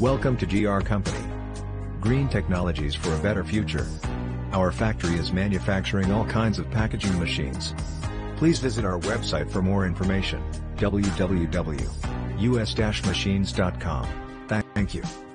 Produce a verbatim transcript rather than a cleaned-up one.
Welcome to G R Company. Green technologies for a better future. Our factory is manufacturing all kinds of packaging machines. Please visit our website for more information, w w w dot u s dash machines dot com. Thank you.